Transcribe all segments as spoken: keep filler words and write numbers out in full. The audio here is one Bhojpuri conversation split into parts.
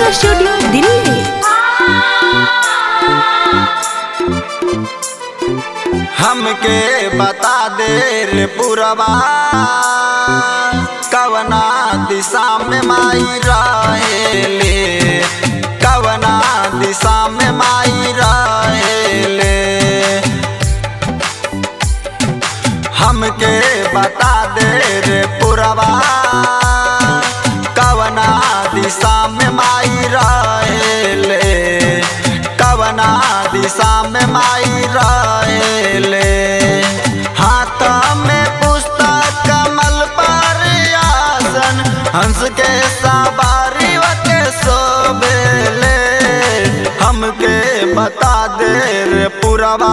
स्टूडियो दिल्ली। हमके बता दे रे पुरवा कवना दिशा में माई रहेले, कवना दिशा में माई रहेले। हमके बता दे रे पुरवा कवना दिशा में माई रहेले, कवना दिशा में माई रहेले। हाथ में पुस्तक कमल पर आसन हंस के सवारी के शोभेले। हमके बता दे रे पुरवा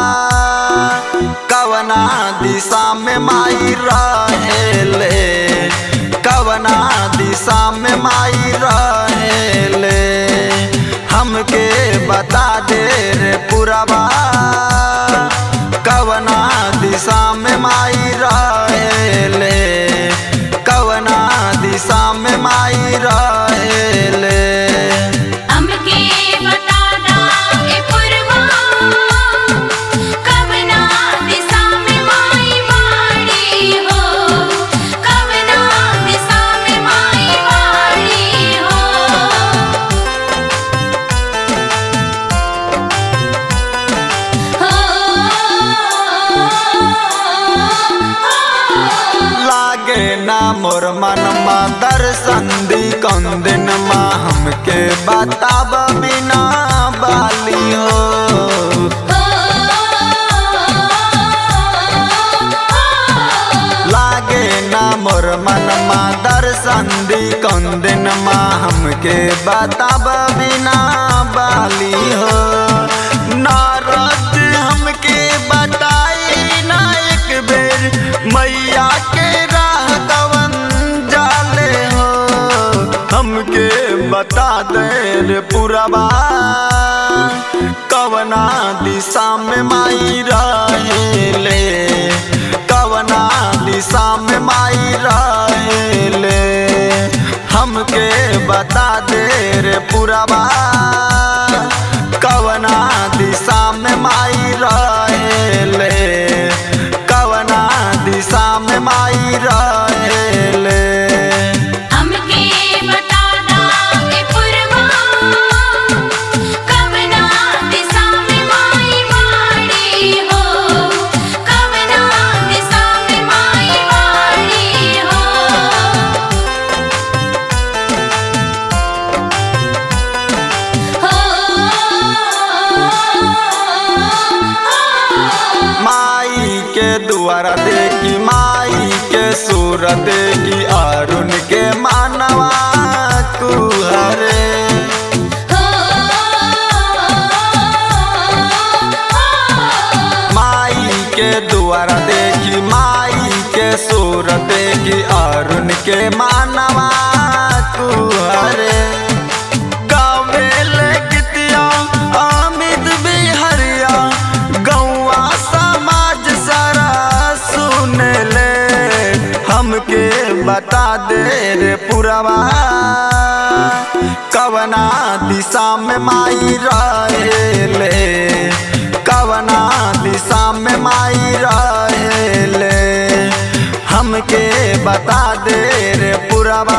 कवना दिशा में माई रहेले, कवना दिशा में माई रहेले। हमके बता दे रे पुरवा कवना दिशा में माई रहेले, कवना दिशा में माई रहेले। ना मोर मन मा दर्शन दी कौन दिन मा हमके बताब बिना बाली हो। लागे ना मोर मन मा दर्शन दी कौन दिन मा हमके बताब बिना बाली हो। नारद हमके बताई ना एक बेर मैया के हमके बता दे रे पुरवा कवना दिशा में माई रहेले, कवना दिशा में माई रहेले। हमके बता दे रे पुरवा कवना दिशा में माई रहेले, कवना दिशा में माई रहेले। दुआरा देखी माई के सूर देखी अरुण के मानवा कुहरे। माई के दुआरा देखी माई के सूर देखी अरुण के मानवा कुहरे। हमके बता दे रे पुरवा कवना दिशा में माई रहेले, कवना दिशा में माई रहेले। हमके बता दे रे पुरवा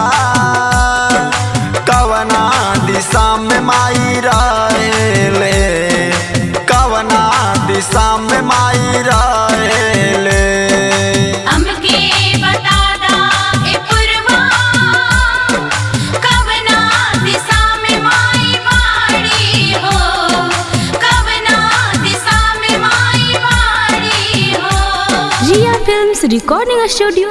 कवना दिशा में माई रहेले, कवना दिशा में माई रहेले। Recording studio